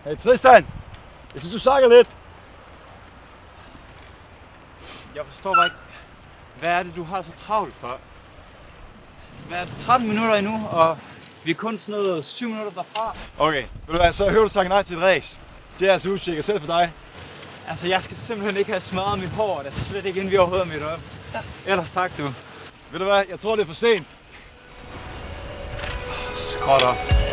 Hey Tristan! Jeg synes, du sakker lidt. Jeg forstår bare ikke, hvad er det, du har så travlt for? Hvad er det, 13 minutter endnu, og vi er kun sådan noget 7 minutter derfra. Okay, ved du hvad, så hører du takke nej til et race. Det er altså udsikker selv for dig. Altså, jeg skal simpelthen ikke have smadret mit hår, der er slet ikke inden vi overhovedet midt op. Ellers tak, du. Ved du hvad, jeg tror det er for sent. Skrotter.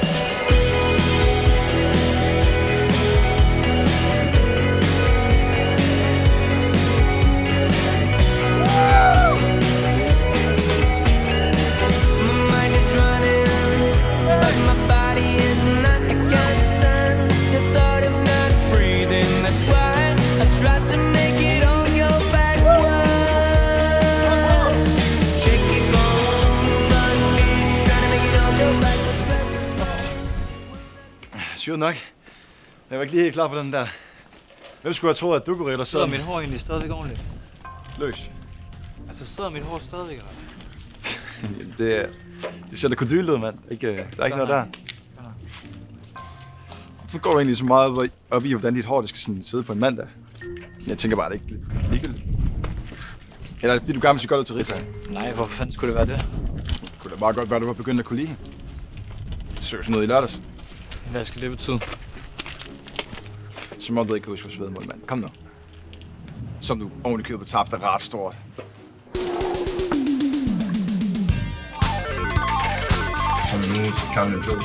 Sjovt nok. Jeg var ikke lige helt klar på den der. Hvem skulle have troet, at du kunne rette Sidder mit hår egentlig stadigvæk ordentligt? Løs. Altså, sidder mit hår stadigvæk eller? det ser da kodylet, mand. Der er ikke noget der. Så går du egentlig så meget op i, hvordan dit hår det skal sådan sidde på en mandag. Jeg tænker bare, det er ikke ligegyldigt. Eller er det fordi, du gerne vil sige godt ud til Rita? Nej, hvorfor fanden skulle det være det? Det kunne da bare godt være, at du var begyndt at kunne lide hende. Det så sådan noget i lørdags. Hvad skal det betyde? Som om du ikke kan huske vores vedmål, mand. Kom nu. Som du ordentligt køber tabt er ret stort. Kom nu, kampen på.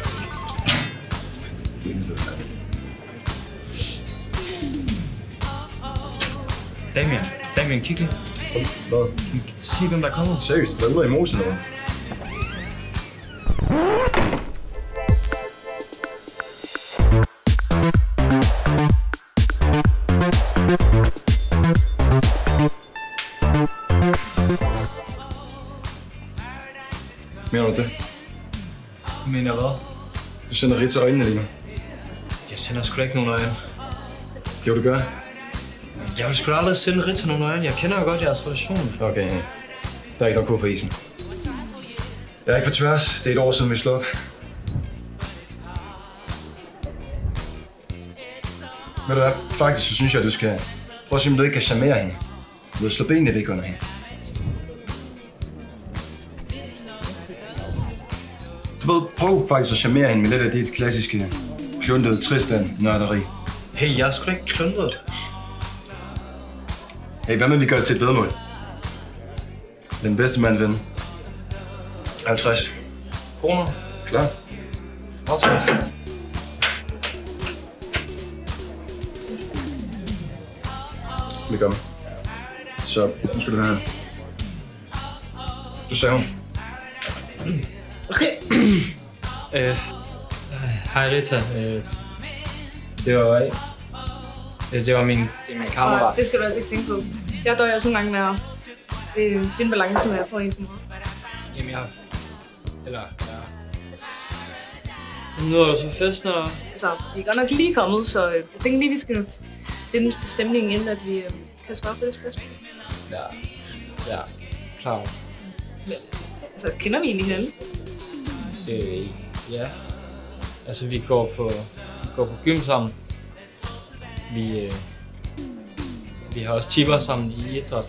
Damian, kig lige. Hvad? Sig, hvem der er kommet. Seriøst, der er ude i mosen eller hvad? Mener du det? Mener hvad? Du sender Rita øjnene lige nu. Jeg sender sgu da ikke nogen øjne. Jo, du gør. Jeg vil sgu da aldrig sende Rita nogen øjne. Jeg kender jo godt jeres relation. Okay, der er ikke noget på isen. Jeg er ikke på tværs. Det er et år siden, vi slog op. Ved du hvad? Faktisk så synes jeg, at du skal prøve at se, om du ikke kan charmere hende. Du vil slå benene væk under hende. Du ved, prøv faktisk at charmere hende med lidt af dit klassiske kluntede Tristan-nørderi. Hey, jeg er sgu da ikke kluntet. Hey, hvad med vi gør det til et vedmål? Den bedste mand vinder. 50 kroner. Klar. Aftale. Vi gør. Så, nu skal du være her. Du sagde hun. Okay. Hej Rita. Det var min kammerat. Det skal du altså ikke tænke på. Jeg døjer også nogle gange med at finde balancen, når jeg får en for meget. Jamen jeg har... Eller... Ja. Nu er der så fest, når... Altså, vi er godt nok lige kommet, så jeg tænker lige, vi skal finde stemningen, inden at vi kan svare på det spørgsmål. Ja, klar. Men, altså, kender vi egentlig hinanden? Ja. Altså, vi går på gym sammen. Vi har også tipper sammen i idræt.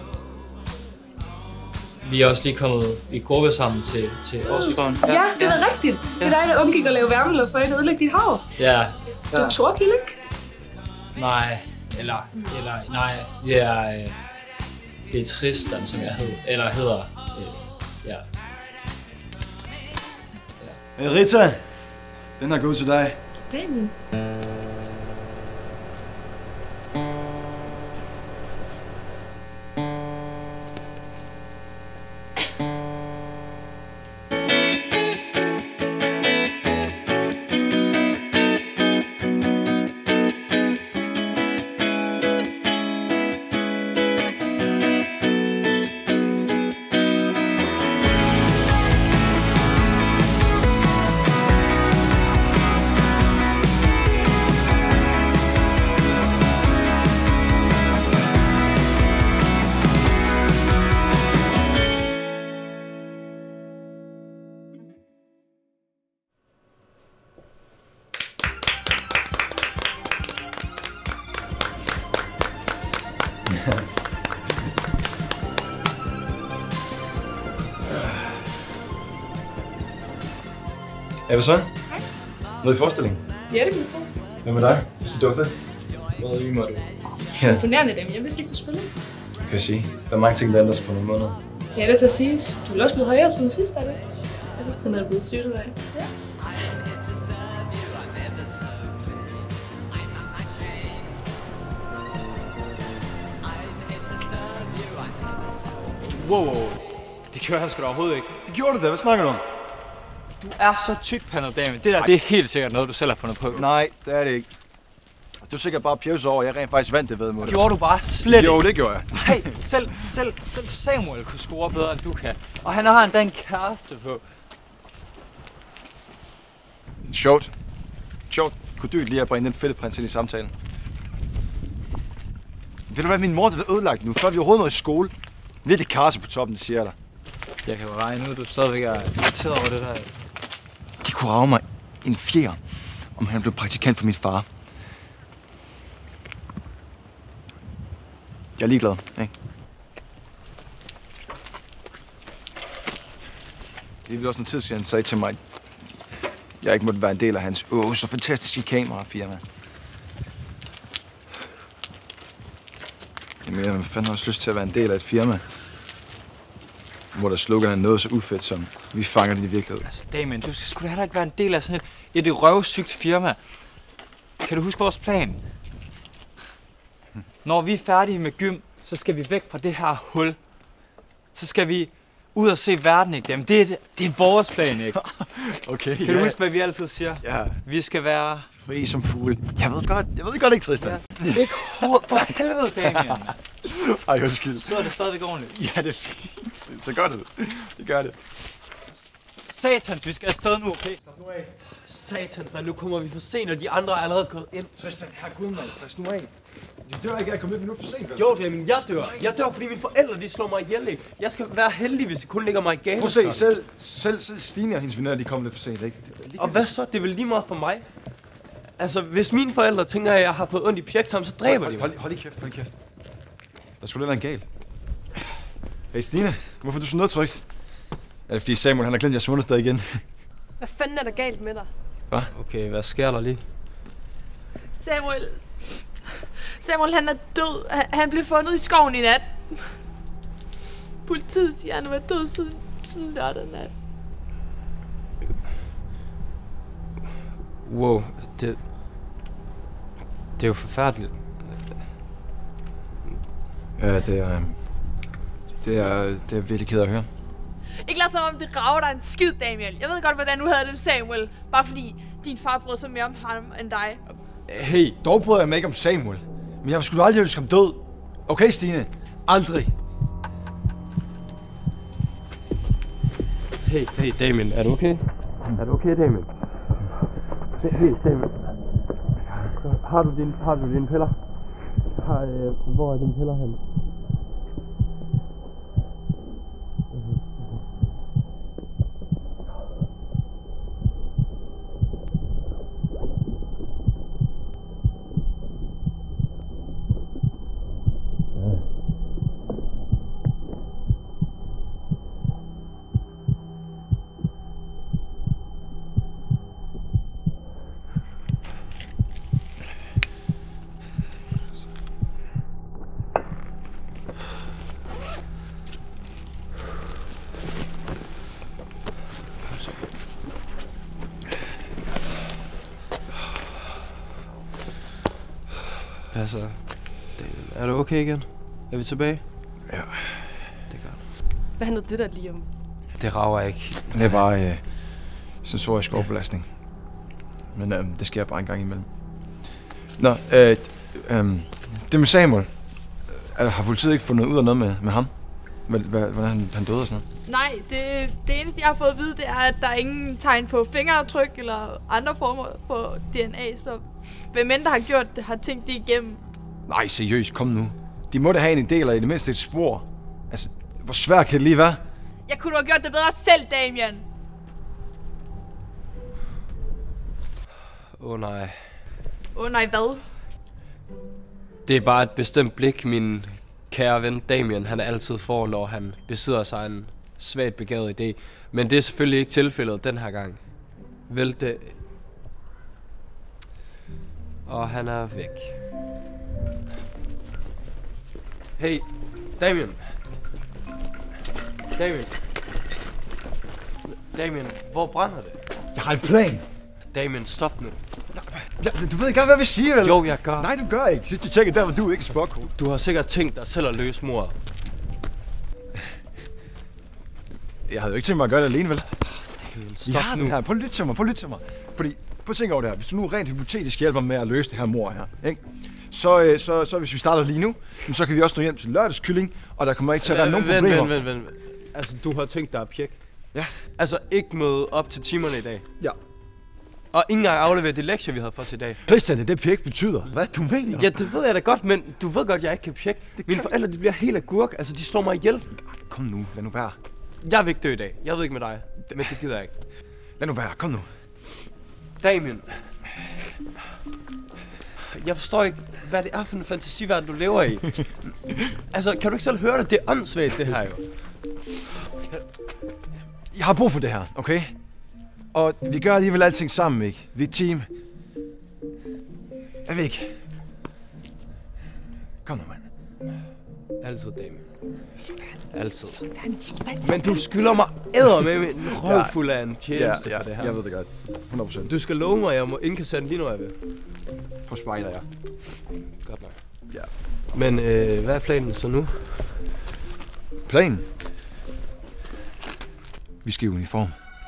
Vi er også lige kommet i gruppe sammen til Årsprøven. Ja, det er da rigtigt. Det er dig, der undgik at lave værmeløb for at ødelægge dit hår. Ja. Du er Torkild, ikke? Nej, nej, det er Tristan, som jeg hedder. Ja. Rita, den her går ud til dig. Damian. Ja, hvad så? Noget i forestillingen? Ja, det kan du tro. Hvad med dig? Hvis det var fedt? Hvad ymer du? Ja, Imponerende dem. Jeg vidste ikke, du spillede. kan jeg sige. Der er mange ting, der ændrer sig på nogle måneder. Ja, det er til at sige. Du er også blevet højere siden sidst, er du ikke? Den er blevet sygt høj. Ja. Wow. Det gjorde han sgu da overhovedet ikke. Det gjorde du da. Hvad snakker du om? Du er så tykpandet, Damien. Det der, det er helt sikkert noget, du selv har fundet på. Nej, det er det ikke. Du er sikkert bare pjevs over, jeg rent faktisk vandt det ved mod det. Gjorde du bare slet Jo, ikke. det gjorde jeg. Nej, selv Samuel kunne score bedre, end du kan. Og han har endda en kæreste på. Sjovt. Kunne du ikke lige have bringet den fedte prins ind i samtalen? Ved du hvad, min mor er ødelagt nu, før vi overhovedet nåede i skole. Virkelig karse på toppen, det siger jeg dig. Jeg kan jo regne ud, du stadigvæk er irriteret over det der. De kunne rage mig en fjer, om han blev praktikant for min far. Jeg er ligeglad, ikke? Det er også en tid siden, han sagde til mig, at jeg ikke måtte være en del af hans så fantastiske kamerafirma. Jeg mener, man fandme også lyst til at være en del af et firma, hvor der slogan er noget så ufedt som, vi fanger det i virkeligheden. Altså, Damien, du skal sgu da heller ikke være en del af sådan et røvsygt firma. Kan du huske vores plan? Når vi er færdige med gym, så skal vi væk fra det her hul. Så skal vi ud og se verden igen. Det er vores plan, ikke? Okay, Kan du huske, hvad vi altid siger? Ja, Vi skal være... fri som fugle. Jeg ved godt ikke, Tristan. Ikke hoved... For helvede, Damien! Ej, undskyld. Så er det stadigvæk ordentligt. Ja, det er fint. Så gør det. Det gør det. Satan, vi skal afsted nu, okay? Satan, man, nu kommer vi for sent, og de andre er allerede gået ind. Tristan, herregud, mand. Slås nu af. Jeg dør ikke af at komme lidt minut for sent. Jo, Damien, jeg dør. Jeg dør, fordi mine forældre, de slår mig ihjel, ikke? Jeg skal være heldig, hvis de kun lægger mig i gale. Prøv at se, selv Stine og hendes venner, de kom lidt for sent, ikke? Og hvad så? Det er vel lige meget for mig? Altså, hvis mine forældre tænker, at jeg har fået ondt i pjektarmen, så dræber de mig. Hold lige kæft. Der skulle lidt være en gal. Hey Stine, hvorfor er du så nedtrykt? Er det fordi Samuel, han har glemt jeres månedssted igen? Hvad fanden er der galt med dig? Hvad? Okay, hvad sker der lige? Samuel, han er død. Han blev fundet i skoven i nat. Politiet siger, at han var død siden lørdag nat. Wow, det er jo forfærdeligt. Ja, det er virkelig ked af at høre. Ikke lad som om det rager dig en skid, Daniel. Jeg ved godt, hvordan du havde det med Samuel. Bare fordi din far brød sig mere om ham end dig. Hey, dog bryder jeg mig ikke om Samuel. Men jeg skulle aldrig ønske ham død. Okay, Stine? Aldrig. Hey, Damien, er du okay? Er du okay, Damien? Hey, Damien. Har du dine piller? Hvor er dine piller henne? Altså, er du okay igen? Er vi tilbage? Ja. Det er godt. Hvad handlede det der lige om? Det rager ikke. Det er bare sensorisk overbelastning. Men det sker bare en gang imellem. Nå, det med Samuel. Har politiet ikke fundet ud af noget med ham? Hvordan han døde og sådan noget? Nej, det eneste, jeg har fået at vide, det er, at der er ingen tegn på fingeraftryk eller andre former for DNA, så hvem end der har gjort det, har tænkt det igennem. Nej, seriøst, kom nu. De må da have en idé, eller i det mindste et spor. Altså, hvor svært kan det lige være? Jeg kunne have gjort det bedre selv, Damien. Nej. Nej, hvad? Det er bare et bestemt blik, min kære ven Damien, han altid får, når han besidder sig en svagt begavet idé. Men det er selvfølgelig ikke tilfældet den her gang. vælte. Og han er væk. Hey, Damien. Damien, hvor brænder det? Jeg har en plan. Damien, stop nu. Ja, du ved ikke, hvad vi siger, vel? Jo, jeg gør. Nej, du gør ikke. Sidst jeg tjekkede, der var du ikke spokko. Du har sikkert tænkt dig selv at løse mordet. Jeg havde jo ikke tænkt mig at gøre det alene, vel? Damien, Vi har den her. Prøv at lytte til mig. Fordi, prøv at tænke over det her. Hvis du nu rent hypotetisk hjælper med at løse det her mord her, ikke? Så hvis vi starter lige nu, så kan vi også nå hjem til lørdagskylling, og der kommer ikke til at være nogen problemer. Vent. Altså, du har tænkt dig at pjekke? Ja. Altså, ikke møde op til timerne i dag? Ja. Og ikke engang aflevere de lektier, vi havde fået til i dag? Christian, det er det pjek betyder. Hvad du mener? Ja, det ved jeg da godt, men du ved godt, jeg ikke kan pjekke. Mine forældre, de bliver helt agurk. Altså, de slår mig ihjel. Kom nu, lad nu være. Jeg vil ikke dø i dag. Jeg ved ikke med dig, men det gider jeg ikke. Lad nu være, kom nu. Damien. Jeg forstår ikke, hvad det er for en fantasiverden, du lever i. Altså, kan du ikke selv høre det? Det er åndssvagt, det her jo. Jeg har brug for det her, okay? Og vi gør alligevel alting sammen, ikke? Vi er et team. Er vi ikke? Kom nu, mand. Altid, Damien. Altid. Men du skylder mig eddermame en røvfuld af en tjeneste for det her. Jeg ved det godt. 100%. Du skal love mig, at jeg må indkassere den lige når jeg vil. På spejler, ja. Godt nok. Ja. Men hvad er planen så nu? Planen? Vi skal i uniform.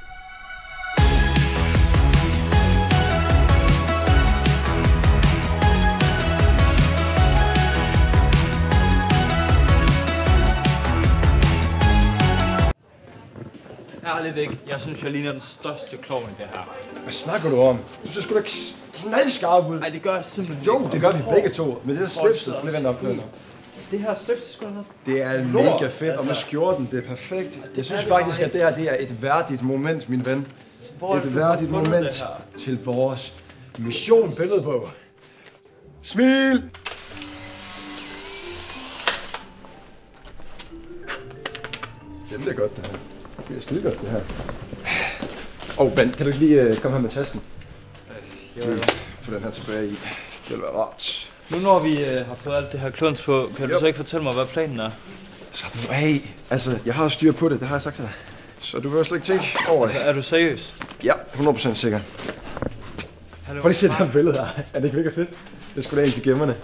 Ærligt ikke. Jeg synes, jeg ligner den største klovn i det her. Hvad snakker du om? Du ser sgu da knaldskarp ud. Nej, det gør jeg simpelthen Jo, det gør vi begge to. Men det er slipset. Det vender op. Det her slips, det skulle Det er mega fedt, og med skjorten, det er perfekt. Jeg synes faktisk, at det her det er et værdigt moment, min ven. Et værdigt moment til vores mission billedbog. Smil! Jamen, det er godt, det her. Det er skide godt, det her. Vand, kan du ikke lige komme her med tasken? Få den her tilbage i. Det vil være rart. Nu når vi har fået alt det her kluns på, kan du så ikke fortælle mig, hvad planen er? Så nu af. Altså, jeg har styr på det, det har jeg sagt til dig. Så du vil slet ikke tænke over det. Altså, er du seriøs? Ja, 100% sikker. Hallo? Prøv lige at se det her billede her. Er det ikke mega fedt? Det skulle da en til gemmerne.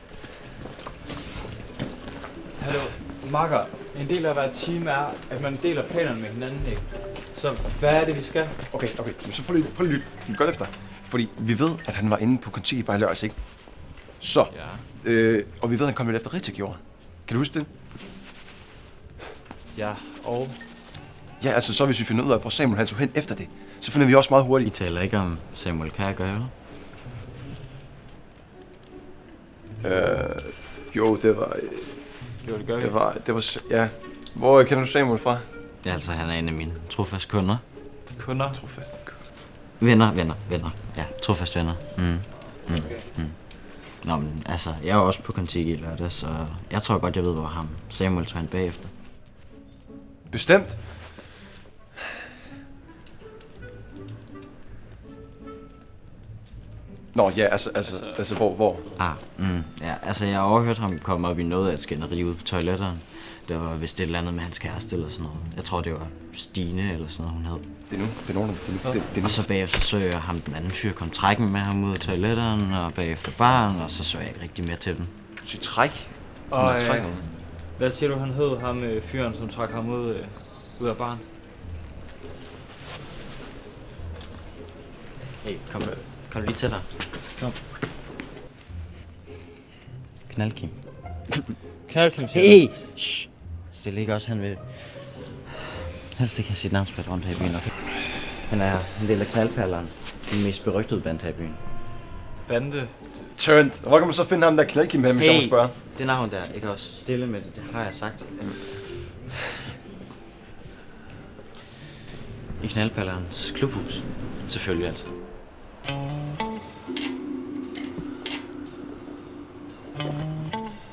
Hallo, makker. En del af at være et team er, at man deler planerne med hinanden, ikke? Så hvad er det, vi skal? Okay. Men så prøv lige at lytte godt efter. Fordi vi ved, at han var inde på Konti bare i lørdags, ikke? Så. Ja. Og vi ved, at han kom lidt efter Ritik i år. Kan du huske det? Ja, og? Ja, altså så hvis vi finder ud af, hvor Samuel han tog hen efter det, så finder vi også meget hurtigt. I taler ikke om Samuel Kjær, eller? Jo, det var... Jo, det gør vi. Det var... Ja. Hvor kender du Samuel fra? Ja, altså han er en af mine trofaste kunder. Kunder? Trofaste kunder. Venner. Ja, trofaste venner. Nå, men altså, jeg er også på Kontiki i lørdag, så jeg tror godt, jeg ved, hvor ham Samuel tog hen bagefter. Bestemt. Nå, ja, altså hvor? Ja, altså jeg har overhørt ham komme op i noget af et skænderi ude på toiletterne. Det var vist et eller andet med hans kæreste eller sådan noget. Jeg tror, det var Stine eller sådan noget, hun hed. Det er nu. Og så bagefter så jeg ham, den anden fyr, kom trækken med ham ud af toiletterne, og bagefter baren, og så jeg ikke rigtig mere til dem. Så træk? Og hvad siger du, han hed, ham fyren, som trak ham ud af baren? Hey, kom lige til dig. Kom. Knaldkim. Knaldkim, siger Hey! Shh! Stil ikke også, han vil helst ikke have sit navn spredt rundt her i byen, okay? Han er en del af knaldperleren. Den mest berygtede band her i byen. Bande? Turn. Hvor kan man så finde ham der Knaldkim her, hvis jeg må spørge? Det navn der, ikke også? Stille med det, det har jeg sagt. I knaldperlerens klubhus. Selvfølgelig altså.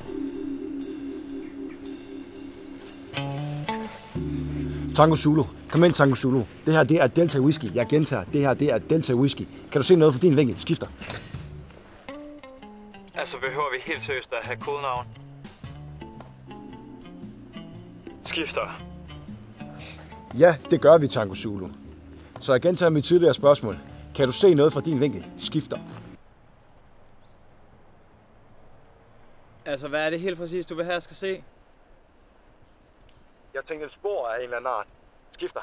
Tango Zulu, Kom ind, Tango Zulu. Det her, det er Delta Whisky. Jeg gentager, det her, det er Delta Whisky. Kan du se noget fra din vinkel? Skifter. Altså, behøver vi helt seriøst at have kodenavn? Skifter. Ja, det gør vi, Tango Zulu. Så jeg gentager mit tidligere spørgsmål. Kan du se noget fra din vinkel? Skifter. Altså, hvad er det helt præcis, du vil have, jeg skal se? Jeg tænker et spor af en eller anden art. Skifter.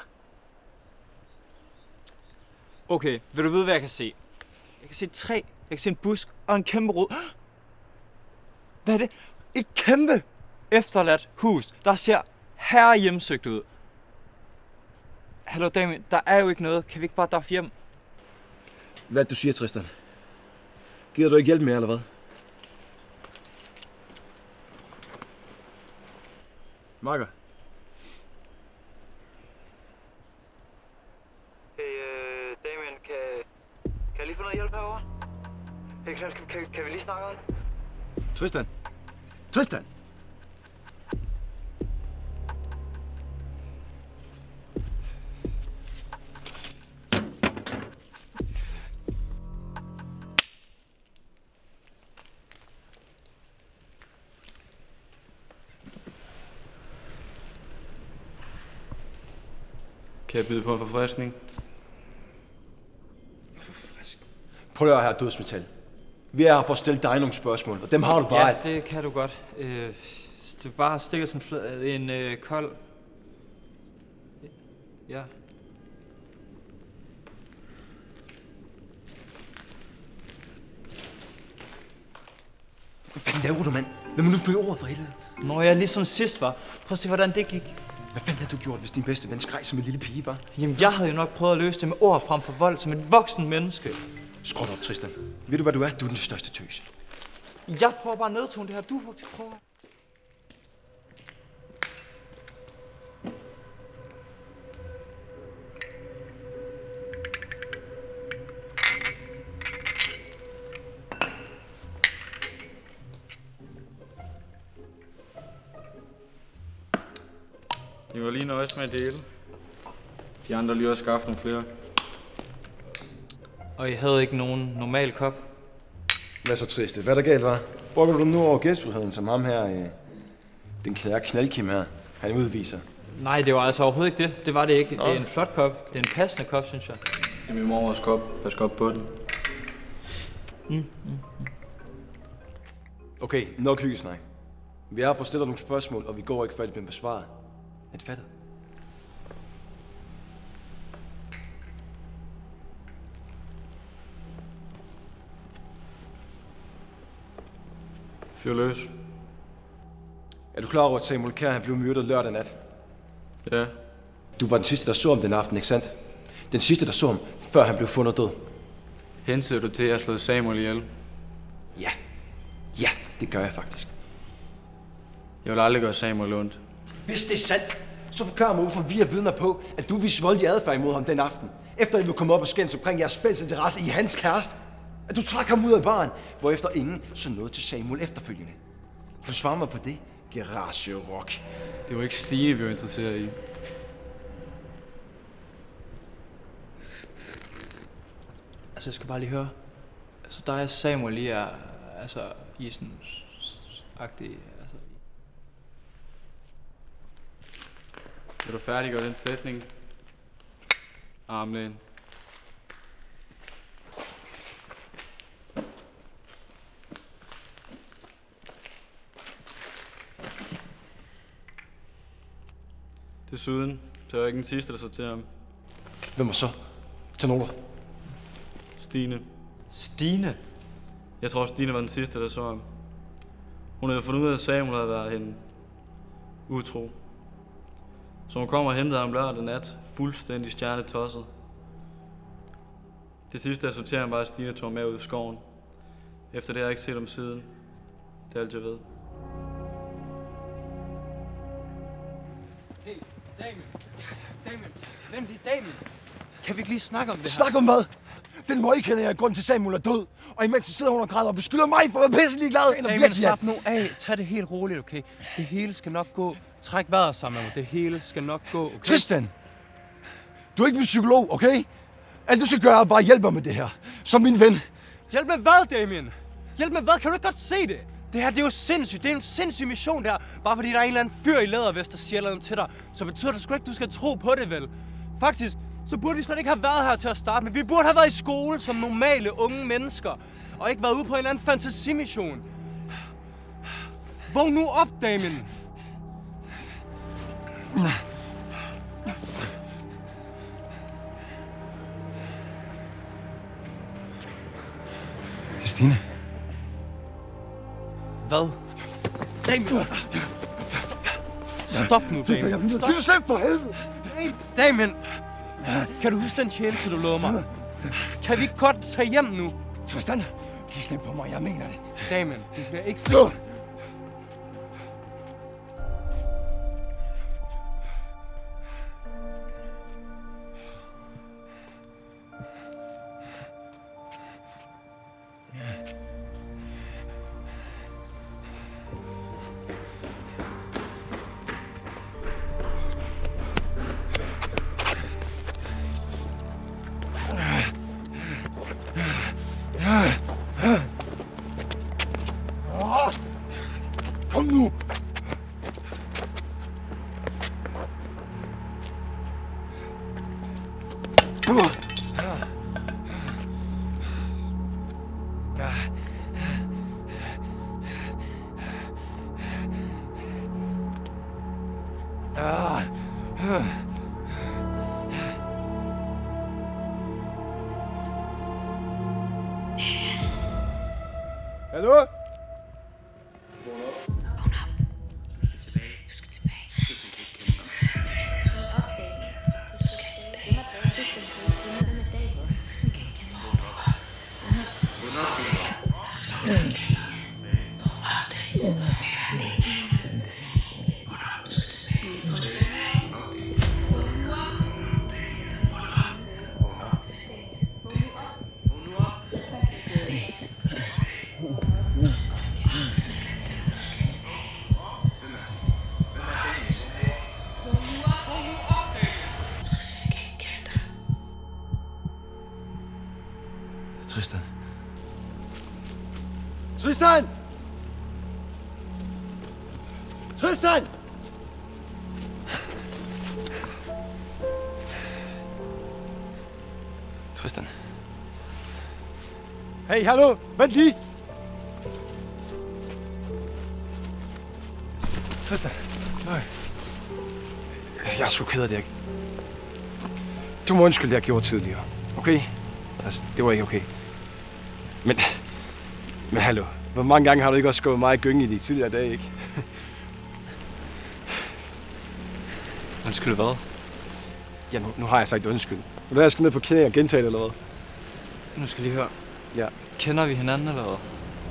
Okay, vil du vide, hvad jeg kan se? Jeg kan se et træ, jeg kan se en busk og en kæmpe rod. Hvad er det? Et kæmpe efterladt hus, der ser herre hjemsøgt ud. Hallo Damien, der er jo ikke noget. Kan vi ikke bare daffe hjem? Hvad du siger, Tristan? Gider du ikke hjælp mere, eller hvad? Marker. Hey, Damien, kan jeg lige få noget hjælp herovre? Hey, Klaus, kan vi lige snakke om det? Tristan! Tristan! Kan jeg byde på en forfriskning? Prøv at høre her, dødsmetal. Vi er her for at stille dig nogle spørgsmål, og dem har du bare... Ja, det kan du godt. Det er bare stikker sådan en kold... Ja. Hvad fanden laver du, mand? Lad mig nu føre ordet for helvede. Når jeg ligesom sidst var. Prøv at se, hvordan det gik. Hvad fanden havde du gjort, hvis din bedste ven skreg som en lille pige, var? Jamen, jeg havde jo nok prøvet at løse det med ord frem for vold som et voksen menneske. Skråt op, Tristan. Ved du, hvad du er? Du er den største tøs. Jeg prøver bare at nedtone det her. Du prøver. I var lige nøjes med at dele. De andre lige også skaffe nogle flere. Og I havde ikke nogen normal kop? Hvad så trist? Hvad der galt, var? Brokker du nu over gæstfriheden, som ham her, den knaldkim her, han udviser? Nej, det var altså overhovedet ikke det. Det var det ikke. Nå. Det er en flot kop. Det er en passende kop, synes jeg. Det er min mors kop. Pas godt på den. Okay, nok hyggesnak. Vi har fået stillet nogle spørgsmål, og vi går ikke, før de bliver besvaret. Er det fattet? Fyr løs. Er du klar over, at Samuel Kjær blev myrdet lørdag nat? Ja. Du var den sidste, der så ham den aften, ikke sandt? Den sidste, der så ham, før han blev fundet død. Hensyder du til at slå Samuel ihjel? Ja. Ja, det gør jeg faktisk. Jeg vil aldrig gøre Samuel ondt. Hvis det er sandt, så forklar mig, hvorfor vi er vidner på, at du viste voldelig adfærd imod ham den aften. Efter I ville komme op og skændes omkring jeres fælles interesse i hans kæreste. At du trak ham ud af baren, hvorefter ingen så noget til Samuel efterfølgende. Kan du svare mig på det? Garage rock. Det var ikke Stine, vi var interesseret i. Altså, jeg skal bare lige høre. Altså, dig og Samuel lige er, altså, I er sådan agtige, altså. Er du færdiggøre den sætning? Armlæn. Desuden, så er jeg ikke den sidste, der så til ham. Hvem var så? Tag noter. Stine. Stine? Jeg tror, Stine var den sidste, der så ham. Hun havde fundet ud af, at Samuel havde været hende utro. Så hun kom og hentede ham lørdag nat, fuldstændig stjernetosset. Det sidste, jeg så til ham, var, at Stine tog med ud i skoven. Efter det har jeg ikke set ham siden. Det er alt, jeg ved. Hey, Damien, vent lige, Damien. Kan vi ikke lige snakke om det her? Snak om hvad? Den møgkende er grund til Samuel er død. Og imens sidder hun og græder og beskylder mig for at være pisselig glad. Damien, slap nu af. Tag det helt roligt, okay? Det hele skal nok gå. Træk vejret sammen, det hele skal nok gå, okay? Tristan! Du er ikke min psykolog, okay? Alt du skal gøre er bare hjælpe mig med det her. Som min ven. Hjælp med hvad, Damien? Hjælp med hvad? Kan du ikke godt se det? Det her, det er jo sindssygt. Det er en sindssyg mission der. Bare fordi der er en eller anden fyr i lædervest, der siger noget til dig, så betyder det sgu ikke, du skal tro på det, vel? Faktisk, så burde vi slet ikke have været her til at starte med. Vi burde have været i skole som normale unge mennesker. Og ikke været ude på en eller anden fantasimission. Vågn nu op, Damien. Det er Stine. Hvad? Damien! Stop nu, Damien. Stop. Du slip for helvede! Damien! Kan du huske den tjeneste, du lovede mig? Kan vi ikke godt tage hjem nu? Tristan, giv slip på mig, jeg mener det. Damien, du bliver ikke fri. Kom nu! Hallo? Tristan. Tristan! Tristan! Tristan. Hey, hallo! Vent lige! Tristan. Nej. Jeg er så ked af det, Du må undskylde det, jeg gjorde tidligere. Okay? Altså, det var ikke okay. Men hallo. Hvor mange gange har du ikke også gået mig i gynge i de tidligere dage, ikke? Undskyld hvad? Ja, nu har jeg sagt undskyld. Vil du have, jeg skal ned på knæ og gentage det, eller hvad? Nu skal jeg lige høre. Ja. Kender vi hinanden, eller hvad?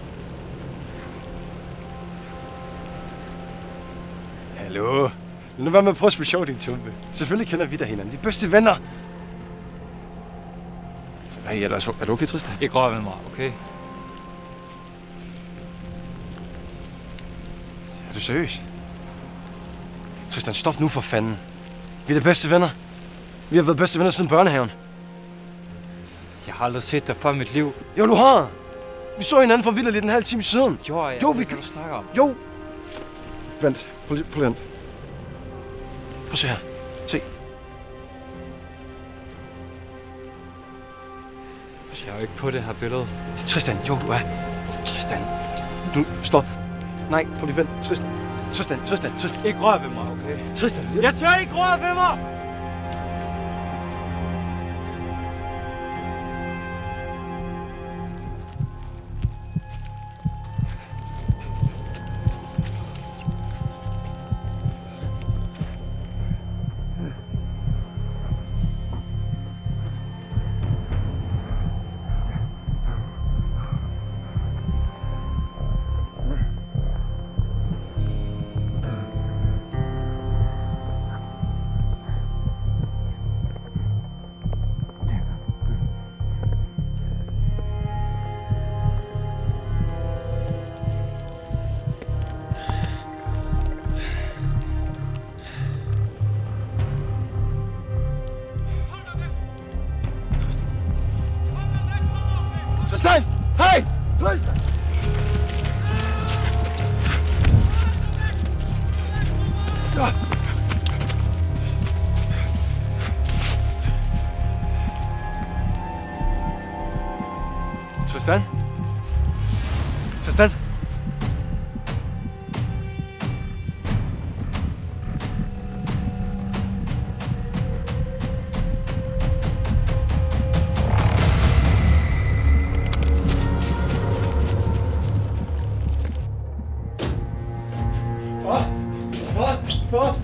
Hallo? Nu var med at prøve at spille sjov, din tumpe. Selvfølgelig kender vi da hinanden. Vi er bedste venner. Hey, er du okay, Tristan? Ikke rør ved mig, okay? Er du seriøs? Tristan, stop nu for fanden. Vi er de bedste venner. Vi har været bedste venner siden børnehaven. Jeg har aldrig set dig før i mit liv. Jo, du har. Vi så hinanden for vildt lidt en halv time siden. Jo, vi kan du snakke om. Jo. Vent. Prøv at vent. Prøv at se her. Se. Jeg er jo ikke på det her billede. Tristan, jo, du er. Tristan. Du, stop. Nej, prøv lige vent. Tristan. Ikke rør ved mig, okay? Tristan. Jeg siger ikke rør ved mig! Tristan! Hey! Tristan! Ja. Tristan? Tristan? Far.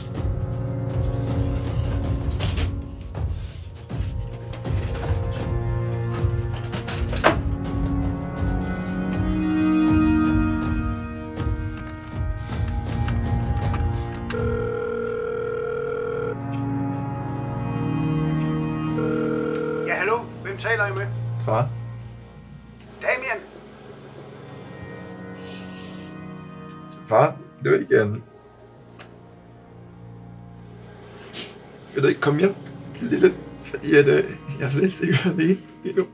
Ja, hallo? Hvem taler I med? Far? Damian? Far, det var igen. Vil du ikke komme hjem, lille? Fordi jeg vil ikke være alene lige nu.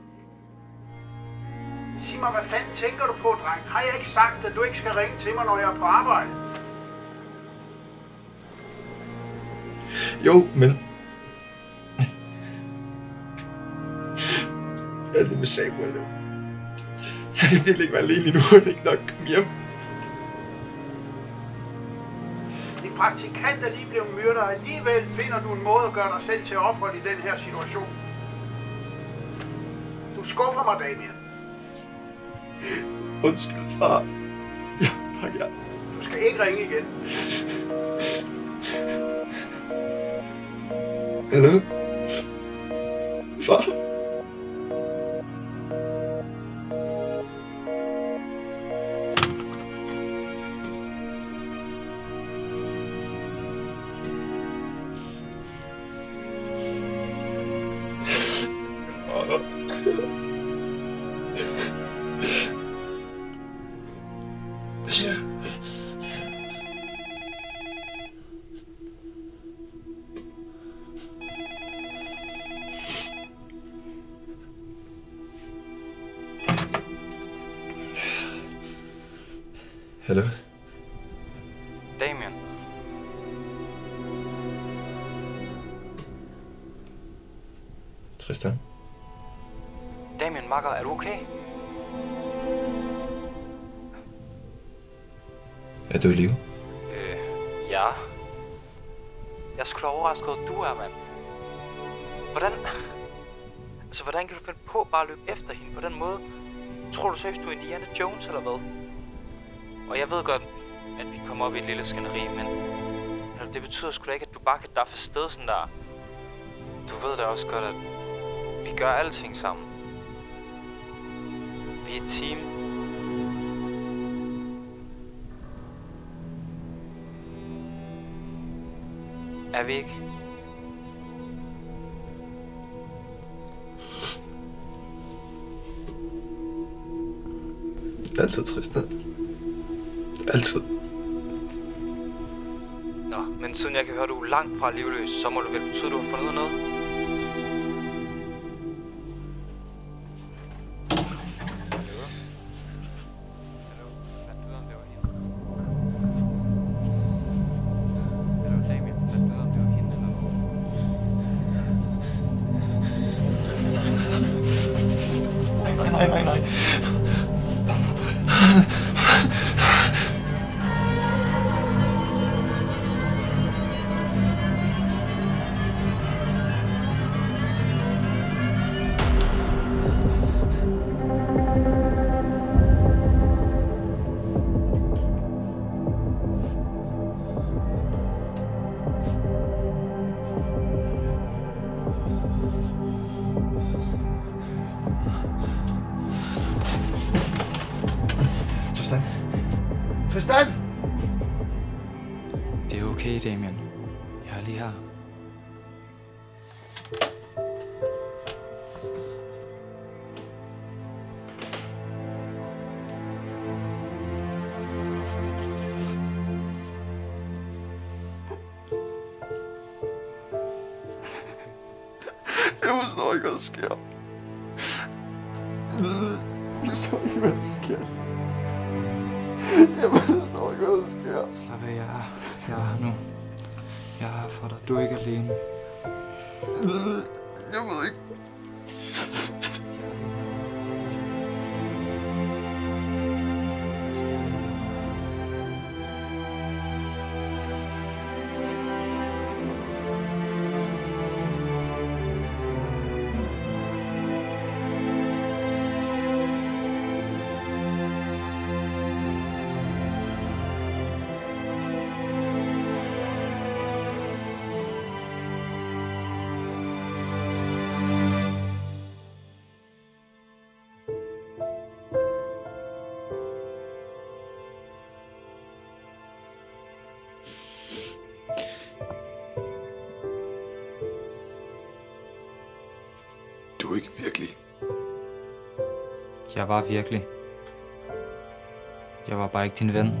Sig mig, hvad fanden tænker du på, dreng? Har jeg ikke sagt, at du ikke skal ringe til mig, når jeg er på arbejde? Jo, men... Alt det med Samuel, det... Jeg kan virkelig ikke være alene endnu, og ikke nok komme hjem. Din praktikant er lige blevet myrdet, og alligevel finder du en måde at gøre dig selv til offer i den her situation. Du skuffer mig, Damian. Undskyld, far. Jeg pakker. Du skal ikke ringe igen. Hallo? Far? Hallo? Damian. Tristan? Damian, makker, er du okay? Er du i live? Ja. Jeg er sgu da overrasket, at du er, mand. Hvordan kan du finde på bare at løbe efter hende på den måde? Tror du seriøst, du er Indiana Jones, eller hvad? Og jeg ved godt, at vi kommer op i et lille skænderi, men det betyder sgu da ikke, at du bare kan daffe afsted sådan der. Du ved da også godt, at vi gør alting sammen. Vi er et team. Er vi ikke? Altid, Tristan. Altid. Nå, men siden jeg kan høre, at du er langt fra livløs, så må det vel betyde, at du har fundet ud af noget? Nej. Tristan! Det er okay, Damian. Jeg er lige her. Jeg forstår ikke, hvad der sker. Jeg forstår ikke, hvad der sker. Jeg forstår ikke, hvad der sker. Slap af, jeg er her nu. Jeg er her for dig. Du er ikke alene. Jeg ved ikke. Du er ikke virkelig. Jeg var virkelig. Jeg var bare ikke din ven.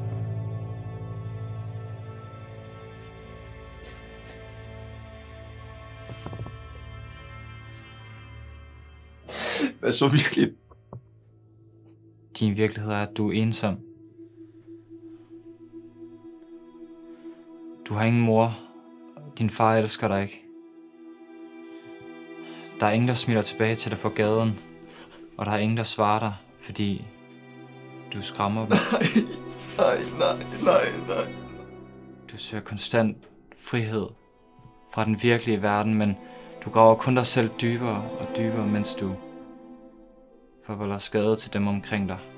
Hvad så virkelig? Din virkelighed er, at du er ensom. Du har ingen mor. Din far elsker dig ikke. Der er ingen, der smiler tilbage til dig på gaden. Og der er ingen, der svarer dig, fordi du skræmmer dem. Nej. Du søger konstant frihed fra den virkelige verden, men du graver kun dig selv dybere og dybere, mens du forvolder skade til dem omkring dig.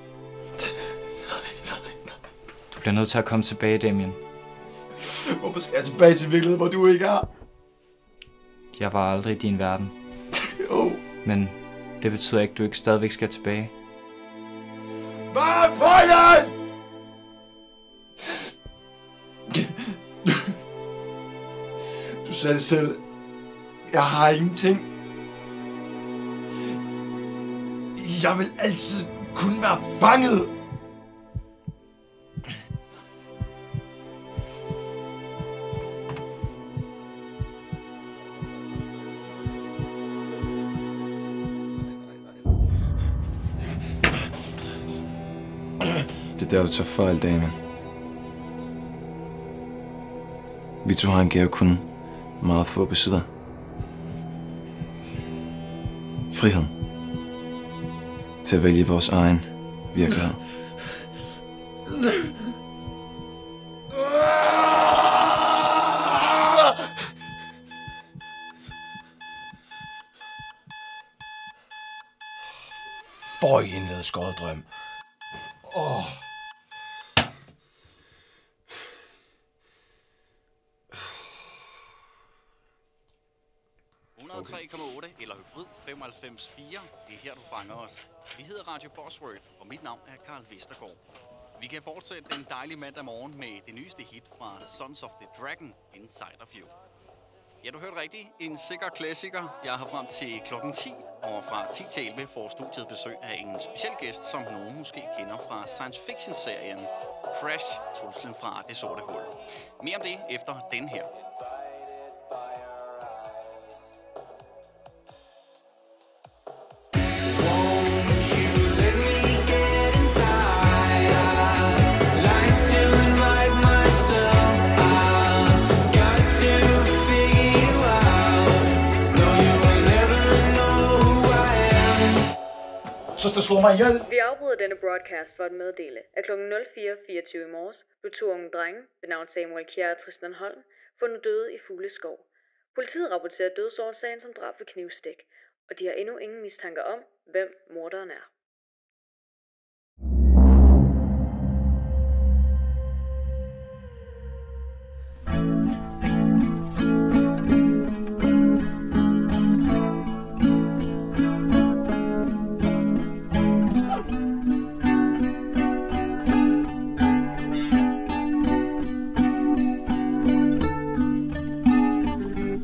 Du bliver nødt til at komme tilbage, Damien. Hvorfor skal jeg tilbage til virkeligheden, hvor du ikke er? Jeg var aldrig i din verden. Men det betyder ikke, at du ikke stadigvæk skal tilbage. Hvad er pointen? Du sagde det selv. Jeg har ingenting. Jeg vil altid kun være fanget. Det er der, du tager fejl, Damien. Vi to har en gave, kun meget få besidder. Friheden. Til at vælge vores egen virkelighed. For i en nedskåret drøm. 103,8 eller hybrid 95.4. Det er her, du fanger os. Vi hedder Radio Bosworth, og mit navn er Carl Vestergaard. Vi kan fortsætte den dejlige mandag morgen med det nyeste hit fra Sons of the Dragon, Inside of You. Ja, du hørte rigtigt. En sikker klassiker. Jeg har frem til klokken 10, og fra 10 til 11 får studiet besøg af en speciel gæst, som nogen måske kender fra science fiction-serien Crash, truslen fra det sorte hul. Mere om det efter den her. Søster slår mig ihjel. Vi afbryder denne broadcast for at meddele, at kl. 04.24 i morges blev to unge drenge, ved navn Samuel Kjær og Tristan Holm, fundet døde i Fugleskov. Politiet rapporterer dødsårsagen som drab ved knivstik, og de har endnu ingen mistanker om, hvem morderen er.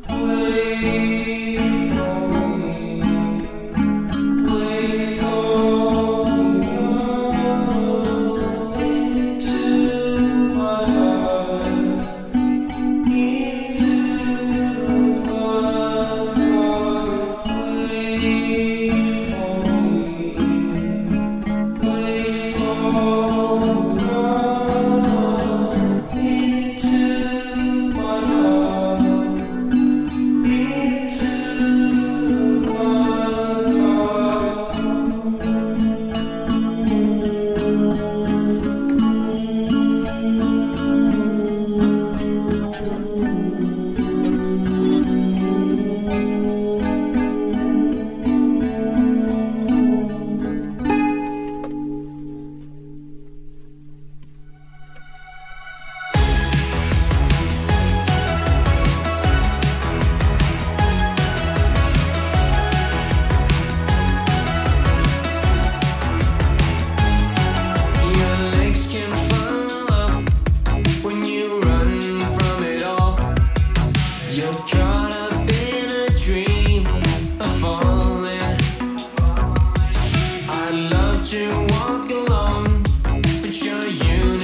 Wait for me, wait for you walk alone, but you're you.